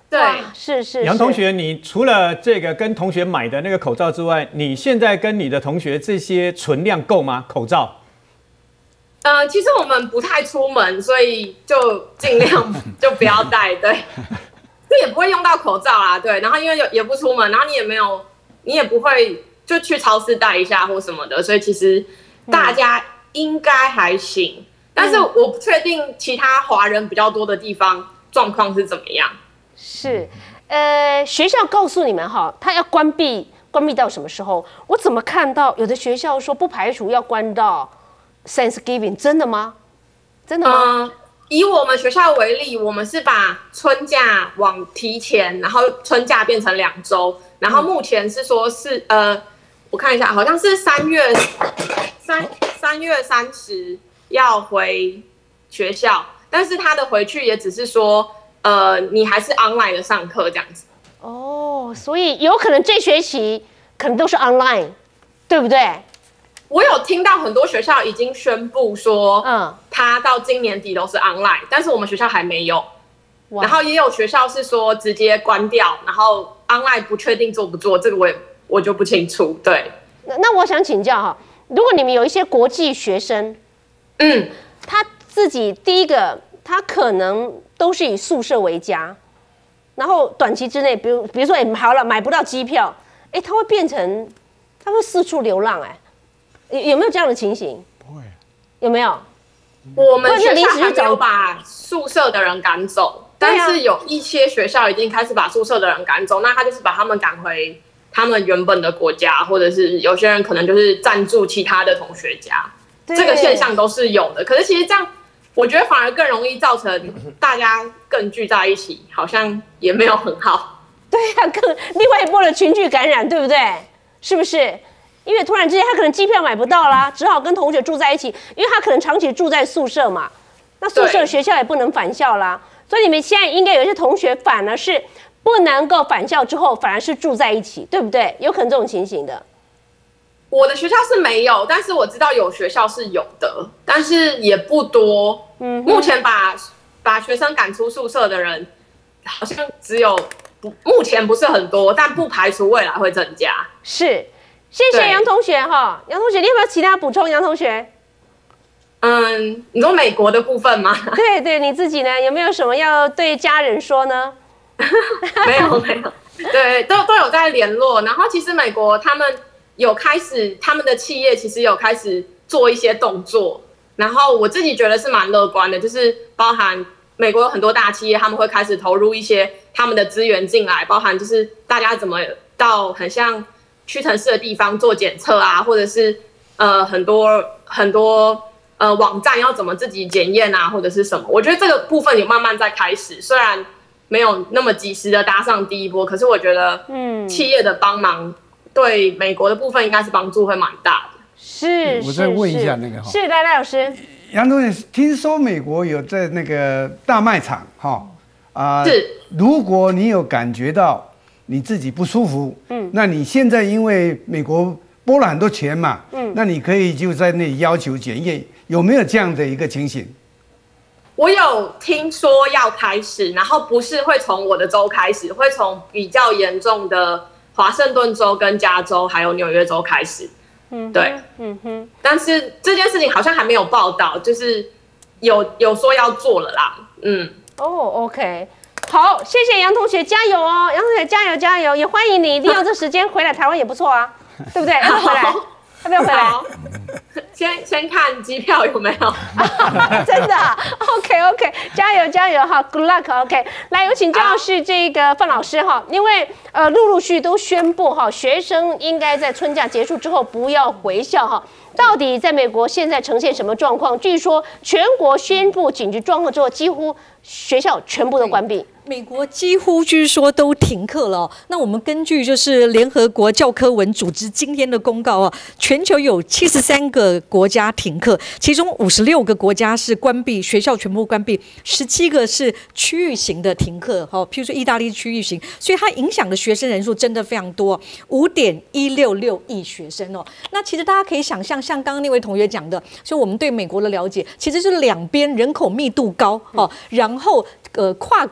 对， 是是。 杨同学，你除了这个跟同学买的那个口罩之外，你现在跟你的同学这些存量够吗？口罩？ 呃，其实我们不太出门，所以就尽量就不要戴，对。这也不会用到口罩啦，对。然后因为也不出门，然后你也没有，你也不会就去超市戴一下或什么的，所以其实大家应该还行。嗯、但是我不确定其他华人比较多的地方状况是怎么样。 是，呃，学校告诉你们哈，他要关闭，关闭到什么时候？我怎么看到有的学校说不排除要关到 Thanksgiving， 真的吗？真的吗？ 嗯，以我们学校为例，我们是把春假往提前，然后春假变成两周，然后目前是说是呃，我看一下，好像是三月三三月三十要回学校，但是他的回去也只是说。呃，你还是 online 的上课这样子哦，所以有可能这学期可能都是 online， 对不对？ 我有听到很多学校已经宣布说，嗯，他到今年底都是 online， 但是我们学校还没有。然后也有学校是说直接关掉，然后 online 不确定做不做，这个我也我就不清楚。对， 那那我想请教哈，如果你们有一些国际学生，嗯，他自己第一个他可能。都是以宿舍为家，然后短期之内，比如比如说，哎，好了，买不到机票，哎，他会变成，他会四处流浪，哎，有有没有这样的情形？不会，有没有？ 我们学校还没有把宿舍的人赶走，但是有一些学校已经开始把宿舍的人赶走，那他就是把他们赶回他们原本的国家，或者是有些人可能就是暂住其他的同学家，这个现象都是有的。可是其实这样。我觉得反而更容易造成大家更聚在一起，好像也没有很好。 对呀、啊，更另外一波的群聚感染，对不对？是不是？因为突然之间他可能机票买不到啦，只好跟同学住在一起，因为他可能长期住在宿舍嘛。那宿舍学校也不能返校啦，所以你们现在应该有些同学反而是不能够返校之后，反而是住在一起，对不对？有可能这种情形的。 我的学校是没有，但是我知道有学校是有的，但是也不多。嗯，目前把把学生赶出宿舍的人，好像只有不目前不是很多，但不排除未来会增加。 是，谢谢杨同学哈，杨同学，你有没有其他补充？杨同学， 嗯，你说美国的部分吗？ 对对，你自己呢，有没有什么要对家人说呢？ 没有没有，对，都都有在联络。然后其实美国他们。有开始，他们的企业其实有开始做一些动作，然后我自己觉得是蛮乐观的，就是包含美国有很多大企业，他们会开始投入一些他们的资源进来，包含就是大家怎么到很像屈臣氏的地方做检测啊，或者是呃很多很多呃网站要怎么自己检验啊，或者是什么，我觉得这个部分有慢慢在开始，虽然没有那么及时的搭上第一波，可是我觉得嗯企业的帮忙。对美国的部分应该是帮助会蛮大的。 是， 我再问一下那个哈， 是赖赖老师， 杨同学，听说美国有在那个大卖场哈啊， 是， 如果你有感觉到你自己不舒服，嗯，那你现在因为美国拨了很多钱嘛，嗯，那你可以就在那里要求检验，有没有这样的一个情形？ 我有听说要开始，然后不是会从我的州开始，会从比较严重的。华盛顿州、跟加州还有纽约州开始，嗯，对，嗯哼，但是这件事情好像还没有报道，就是有有说要做了啦，嗯， 哦 ，OK， 好，谢谢杨同学，加油哦，杨同学加油加油，也欢迎你利用这时间回来台湾也不错啊，对不对？要不要回来？要不要回来？ 先先看机票有没有？ 真的 ？OK OK， 加油加油哈 ，Good luck，OK。来，有请教室这个范老师哈，因为呃陆陆续都宣布哈，学生应该在春假结束之后不要回校哈。到底在美国现在呈现什么状况？据说全国宣布紧急状况之后，几乎学校全部都关闭。 美国几乎据说都停课了、哦。那我们根据就是联合国教科文组织今天的公告啊，全球有七十三个国家停课，其中五十六个国家是关闭学校全部关闭，十七个是区域型的停课。哈、哦，譬如说意大利区域型，所以它影响的学生人数真的非常多，五点一六六亿学生哦。那其实大家可以想象，像刚刚那位同学讲的，所以我们对美国的了解，其实是两边人口密度高哦，然后呃跨国交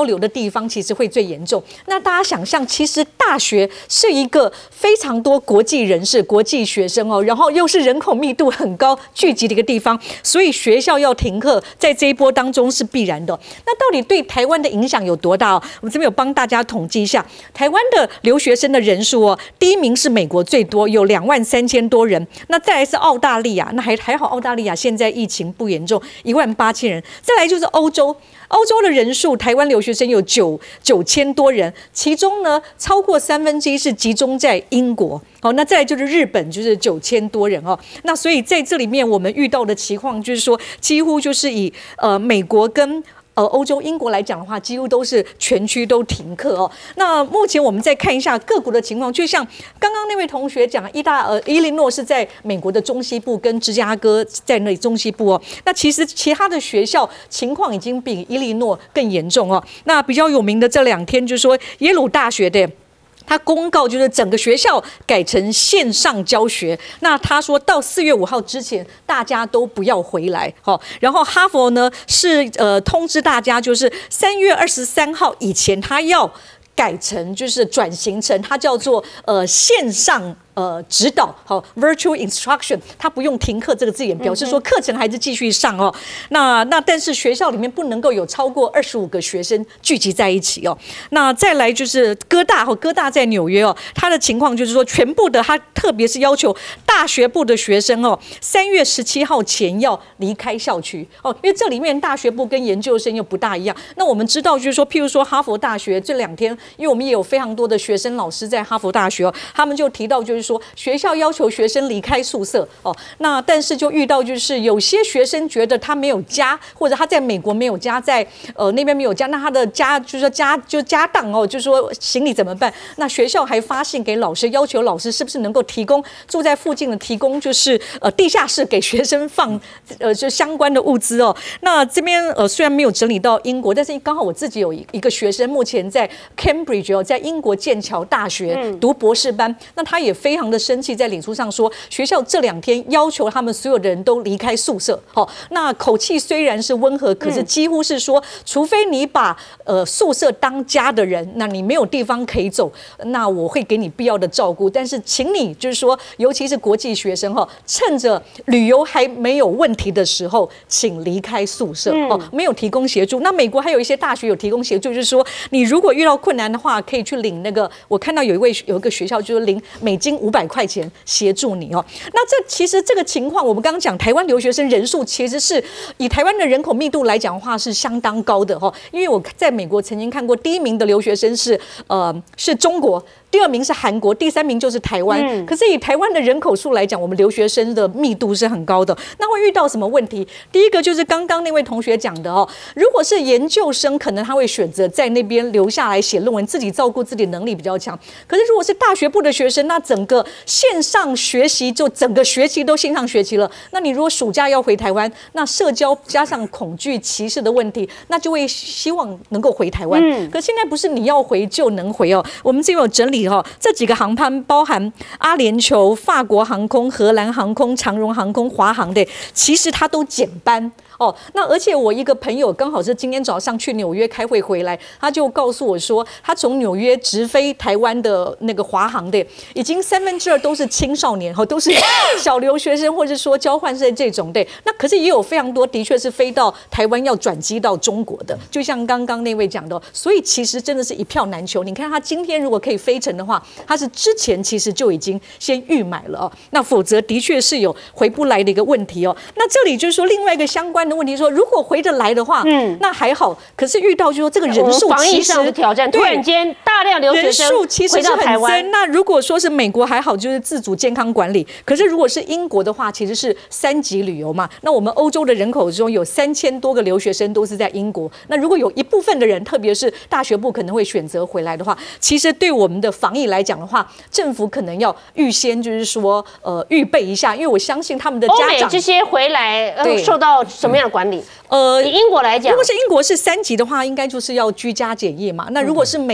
交流的地方，其实会最严重。那大家想象，其实大学是一个非常多国际人士、国际学生哦，然后又是人口密度很高聚集的一个地方，所以学校要停课，在这一波当中是必然的。那到底对台湾的影响有多大哦？我们这边有帮大家统计一下，台湾的留学生的人数哦，第一名是美国最多，有两万三千多人。那再来是澳大利亚，那还还好，澳大利亚现在疫情不严重，一万八千人。再来就是欧洲，欧洲的人数，台湾留学生有九九千多人，其中呢超过三分之一是集中在英国。好，那再来就是日本，就是九千多人哦。那所以在这里面我们遇到的情况就是说，几乎就是以呃美国跟呃，欧洲、英国来讲的话，几乎都是全区都停课哦。那目前我们再看一下各国的情况，就像刚刚那位同学讲，伊大呃伊利诺是在美国的中西部，跟芝加哥在那里中西部哦。那其实其他的学校情况已经比伊利诺更严重哦。那比较有名的这两天，就是说耶鲁大学的。他公告就是整个学校改成线上教学，那他说到四月五号之前，大家都不要回来，好，然后哈佛呢是呃通知大家，就是三月二十三号以前，他要改成就是转型成它叫做呃线上。呃，指导好 ，virtual instruction， 它不用停课这个字眼，表示说课程还是继续上哦。那那但是学校里面不能够有超过二十五个学生聚集在一起哦。那再来就是哥大哦，哥大在纽约哦，它的情况就是说，全部的它特别是要求大学部的学生哦，三月十七号前要离开校区哦，因为这里面大学部跟研究生又不大一样。那我们知道就是说，譬如说哈佛大学这两天，因为我们也有非常多的学生老师在哈佛大学哦，他们就提到就是。说学校要求学生离开宿舍哦，那但是就遇到就是有些学生觉得他没有家，或者他在美国没有家，在呃那边没有家，那他的家就是说家就家当哦，就是说行李怎么办？那学校还发信给老师，要求老师是不是能够提供住在附近的提供就是呃地下室给学生放呃就相关的物资哦。那这边呃虽然没有整理到英国，但是刚好我自己有一个学生目前在 Cambridge 哦，在英国剑桥大学读博士班，那他也非常。非常的生气，在脸书上说，学校这两天要求他们所有的人都离开宿舍。好，那口气虽然是温和，可是几乎是说，除非你把呃宿舍当家的人，那你没有地方可以走，那我会给你必要的照顾，但是请你就是说，尤其是国际学生哈，趁着旅游还没有问题的时候，请离开宿舍哦，没有提供协助。那美国还有一些大学有提供协助，就是说，你如果遇到困难的话，可以去领那个，我看到有一位有一个学校就是领美金五百块钱协助你哦。那这其实这个情况，我们刚刚讲台湾留学生人数其实是以台湾的人口密度来讲的话是相当高的哈。因为我在美国曾经看过，第一名的留学生是呃是中国。第二名是韩国，第三名就是台湾。嗯、可是以台湾的人口数来讲，我们留学生的密度是很高的。那会遇到什么问题？第一个就是刚刚那位同学讲的哦，如果是研究生，可能他会选择在那边留下来写论文，自己照顾自己能力比较强。可是如果是大学部的学生，那整个线上学习就整个学期都线上学习了。那你如果暑假要回台湾，那社交加上恐惧歧视的问题，那就会希望能够回台湾。嗯、可现在不是你要回就能回哦。我们这边有整理。这几个航班包含阿联酋、法国航空、荷兰航空、长荣航空、华航的，其实它都减班哦。那而且我一个朋友刚好是今天早上去纽约开会回来，他就告诉我说，他从纽约直飞台湾的那个华航的，已经三分之二都是青少年，都是小留学生或者说交换生这种的。那可是也有非常多的确是飞到台湾要转机到中国的，就像刚刚那位讲的，所以其实真的是一票难求。你看他今天如果可以飞成的话，他是之前其实就已经先预买了哦，那否则的确是有回不来的一个问题哦。那这里就是说另外一个相关的问题，说如果回得来的话，嗯，那还好。可是遇到就是说这个人数防疫其实上的挑战，突然间大量留学生人数其实是很增。那如果说是美国还好，就是自主健康管理。可是如果是英国的话，其实是三级旅游嘛。那我们欧洲的人口中有三千多个留学生都是在英国。那如果有一部分的人，特别是大学部可能会选择回来的话，其实对我们的防疫来讲的话，政府可能要预先就是说呃预备一下，因为我相信他们的家长欧美这些回来呃受到什么样的管理？呃，以英国来讲， 如果是英国是三级的话，应该就是要居家检疫嘛。那如果是美国像纽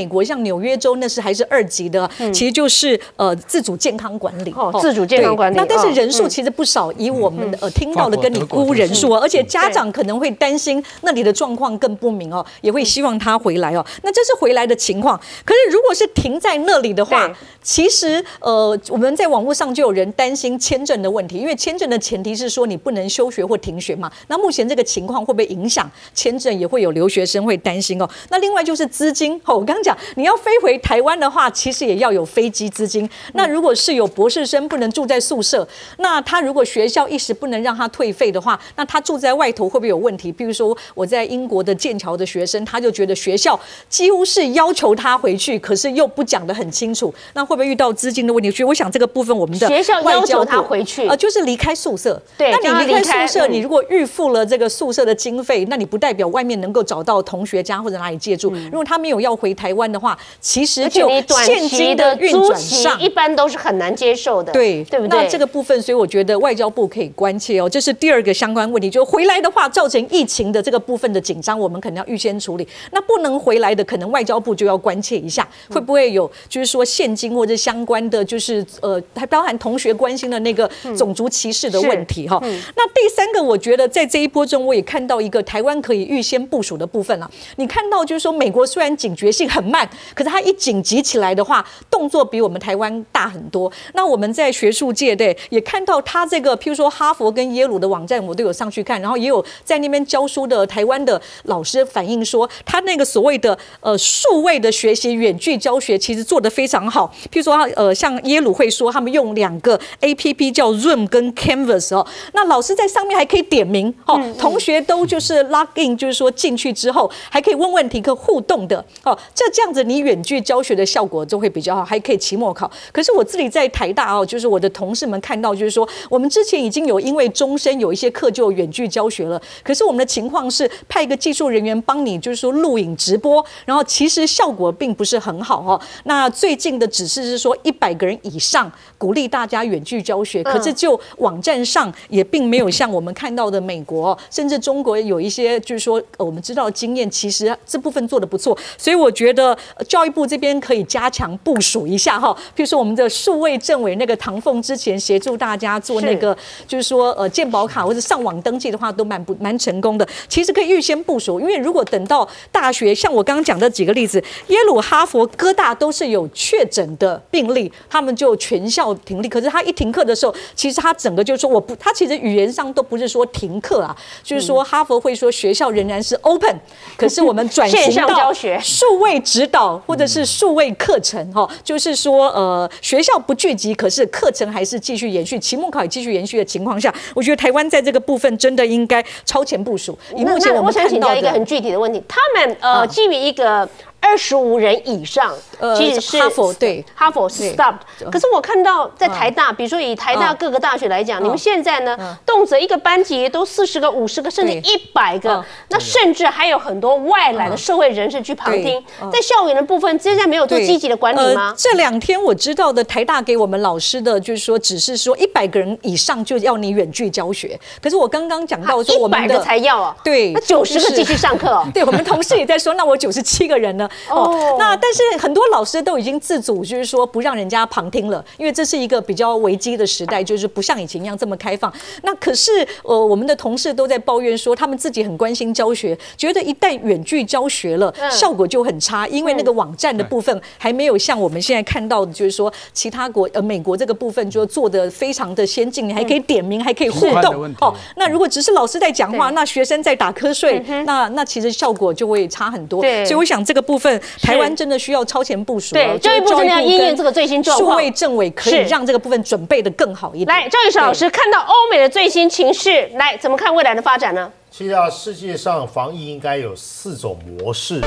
纽约州那是还是二级的， 嗯、 其实就是呃自主健康管理。 哦，自主健康管理。 那但是人数哦、 其实不少，以我们的呃听到的跟你估人数，而且家长可能会担心那里的状况更不明哦，也会希望他回来哦。那这是回来的情况。可是如果是停在那里的话，其实呃我们在网络上就有人担心签证的问题，因为签证的前提是说你不能休学或停学嘛。那目前这个情况会不会影响签证，也会有留学生会担心哦。那另外就是资金哦，我刚刚讲你要飞回台湾的话，其实也要有飞机资金。那如果是有博士生不能住在宿舍，那他如果学校一时不能让他退费的话，那他住在外头会不会有问题？比如说我在英国的剑桥的学生，他就觉得学校几乎是要求他回去，可是又不讲得很清楚，那会不会遇到资金的问题？所以我想这个部分我们的学校要求他回去， 呃，就是离开宿舍。 对， 那你离开宿舍， 嗯、 你如果预付了这个宿舍的经费，那你不代表外面能够找到同学家或者哪里借住。嗯、如果他没有要回台湾的话，其实就现金的运转上一般都是很难接受的， 对对不对？ 那这个部分，所以我觉得外交部可以关切哦，这是第二个相关问题，就回来的话造成疫情的这个部分的紧张，我们可能要预先处理。那不能回来的，可能外交部就要关切一下，嗯、会不会有就是说现金或者相关的，就是呃，还包含同学关心的那个种族歧视的问题哈。嗯嗯、那第三个，我觉得在这一波中，我也看到一个台湾可以预先部署的部分了。你看到就是说，美国虽然警觉性很慢，可是它一紧急起来的话，动作比我们台湾大很多。那我们在学术界对也看到他这个，譬如说哈佛跟耶鲁的网站，我都有上去看，然后也有在那边教书的台湾的老师反映说，他那个所谓的呃数位的学习远距教学，其实做得非常好。譬如说呃，像耶鲁会说，他们用两个 A P P 叫 Zoom 跟 Canvas 哦，那老师在上面还可以点名哦，嗯嗯同学都就是 log in， 就是说进去之后还可以问问题，可互动的哦，这这样子你远距教学的效果就会比较好，还可以期末考。可是我自己在台大哦，就是我的同事们看到，就是说我们之前已经有因为终身有一些课就远距教学了，可是我们的情况是派一个技术人员帮你，就是说录影直播，然后其实效果并不是很好哦。那最近的指示是说一百个人以上鼓励大家远距教学，可是就网站上也并没有像我们看到的美国，甚至中国有一些就是说我们知道的经验，其实这部分做得不错，所以我觉得教育部这边可以加强部署一下哈。譬如说我们的数位政委那个唐凤之前协助大家做那个，就是说呃健保卡或者上网登记的话，都蛮不蛮成功的。其实可以预先部署，因为如果等到大学，像我刚刚讲的几个例子，耶鲁、哈佛、哥大都是有确诊的病例，他们就全校停利。可是他一停课的时候，其实他整个就说我不，他其实语言上都不是说停课啊，就是说哈佛会说学校仍然是 open， 可是我们转型到数位指导或者是数位课程哈，就是说呃学校不聚集，可是课程还是继续延续，期末考也继续延续的情况下，我觉得台湾在这个部分真的应该超前部署。以目前我们看到的， 我想请教一个很具体的问题，他们呃基于一个二十五人以上，其实是哈佛对哈佛 stop。可是我看到在台大，比如说以台大各个大学来讲，你们现在呢，动辄一个班级都四十个、五十个，甚至一百个，那甚至还有很多外来的社会人士去旁听。在校园的部分，现在没有做积极的管理吗？ 这两天我知道的台大给我们老师的就是说，只是说一百个人以上就要你远距教学。可是我刚刚讲到说，我们一百个才要啊， 对， 那九十个继续上课哦。 对，我们同事也在说，那我九十七个人呢？哦，那但是很多老师都已经自主，就是说不让人家旁听了，因为这是一个比较危机的时代，就是不像以前一样这么开放。那可是呃，我们的同事都在抱怨说，他们自己很关心教学，觉得一旦远距教学了，嗯、效果就很差，因为那个网站的部分还没有像我们现在看到的，就是说其他国呃美国这个部分就做得非常的先进，你还可以点名，还可以互动哦。那如果只是老师在讲话，那学生在打瞌睡，嗯、那那其实效果就会差很多。所以我想这个部分。台湾真的需要超前部署， 对，教育部真的要因应这个最新状况， 数位政委可以让这个部分准备的更好一点。 来，赵玉石老师看到欧美的最新情势，来怎么看未来的发展呢？ 其实啊，世界上防疫应该有四种模式。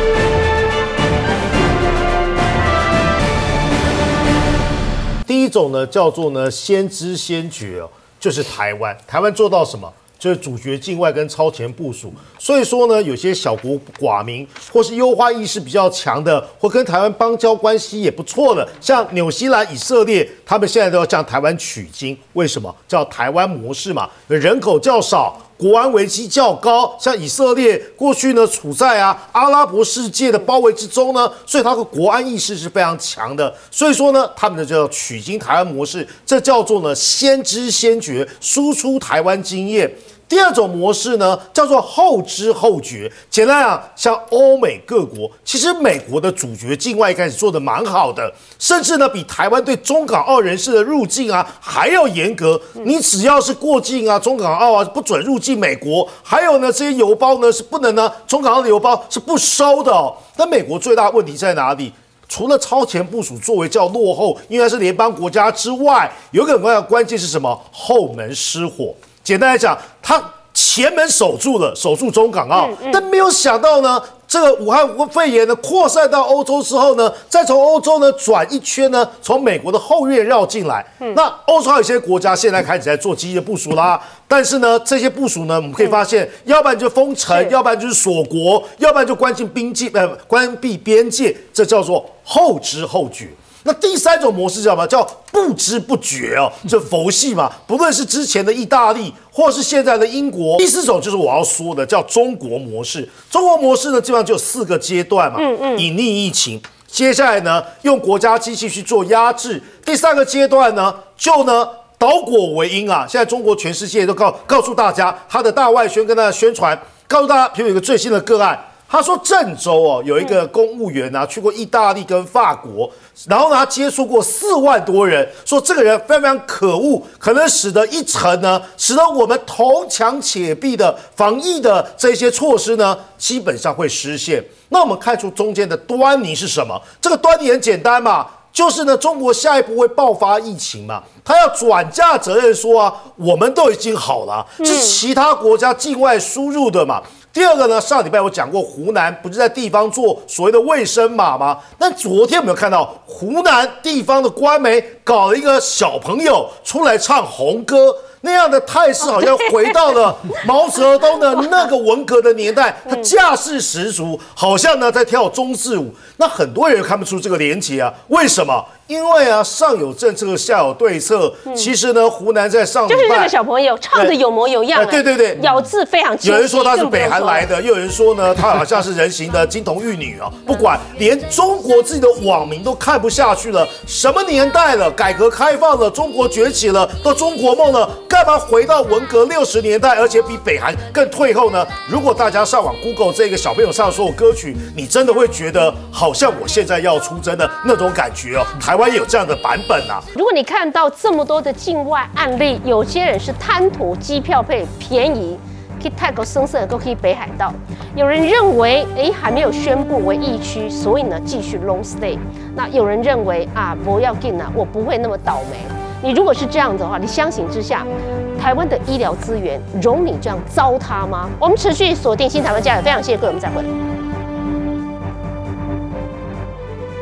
第一种呢，叫做呢先知先觉哦，就是台湾。台湾做到什么？就是主角境外跟超前部署，所以说呢，有些小国寡民或是优化意识比较强的，或跟台湾邦交关系也不错的，像纽西兰、以色列，他们现在都要向台湾取经。为什么？叫台湾模式嘛，人口较少， 国安危机较高，像以色列过去呢处在啊阿拉伯世界的包围之中呢，所以它的国安意识是非常强的。所以说呢，他们的叫取经台湾模式，这叫做呢先知先觉，输出台湾经验。第二种模式呢，叫做后知后觉。简单讲，像欧美各国，其实美国的主角境外一开始做的蛮好的，甚至呢比台湾对中港澳人士的入境啊还要严格。你只要是过境啊，中港澳啊不准入境美国。还有呢，这些邮包呢是不能呢，中港澳的邮包是不收的哦。但美国最大的问题在哪里？除了超前部署作为较落后，因为它是联邦国家之外，有一个很重要的关键是什么？后门失火。简单来讲，他前门守住了，守住中港澳，嗯嗯、但没有想到呢，这个武汉肺炎呢扩散到欧洲之后呢，再从欧洲呢转一圈呢，从美国的后院绕进来。嗯、那欧洲还有一些国家现在开始在做积极的部署啦，但是呢，这些部署呢，我们可以发现，嗯、要不然就封城，要不然就是锁国，要不然就关进边界，呃，关闭边界，这叫做后知后觉。那第三种模式叫什么？叫不知不觉哦，这佛系嘛。不论是之前的意大利，或是现在的英国。第四种就是我要说的，叫中国模式。中国模式呢，基本上就有四个阶段嘛。嗯嗯。隐匿疫情，接下来呢，用国家机器去做压制。第三个阶段呢，就呢导果为因啊。现在中国全世界都告告诉大家，他的大外宣跟他的宣传，告诉大家，比如有一个最新的个案。他说郑州哦有一个公务员啊去过意大利跟法国，然后呢他接触过四万多人，说这个人非常非常可恶，可能使得一层呢，使得我们铜墙铁壁的防疫的这些措施呢基本上会失陷。那我们看出中间的端倪是什么？这个端倪很简单嘛，就是呢中国下一步会爆发疫情嘛，他要转嫁责任说啊，我们都已经好了，是其他国家境外输入的嘛。第二个呢，上礼拜我讲过，湖南不是在地方做所谓的卫生码吗？但昨天我们有看到湖南地方的官媒搞了一个小朋友出来唱红歌，那样的态势好像回到了毛泽东的那个文革的年代，他架势十足，好像呢在跳中式舞。那很多人看不出这个连结啊，为什么？因为啊，上有政策，下有对策。嗯、其实呢，湖南在上礼拜就是这个小朋友唱的有模有样、欸， 对对对， 咬字非常清晰。 有人说他是北韩来的，又有人说呢，他好像是人形的金童玉女啊。不管，连中国自己的网民都看不下去了。什么年代了？改革开放了，中国崛起了，都中国梦了，干嘛回到文革六十年代，而且比北韩更退后呢？如果大家上网 Google 这个小朋友唱的所有歌曲，你真的会觉得好像我现在要出征的那种感觉哦。台湾也有这样的版本啊。 如果你看到这么多的境外案例，有些人是贪图机票费便宜，去泰国生色都可以北海道。有人认为，哎，还没有宣布为疫区，所以呢继续 long stay。那有人认为啊，不要紧啊，我不会那么倒霉。你如果是这样的话，你相形之下，台湾的医疗资源容你这样糟蹋吗？我们持续锁定新台湾加油，非常谢谢各位，我们再会。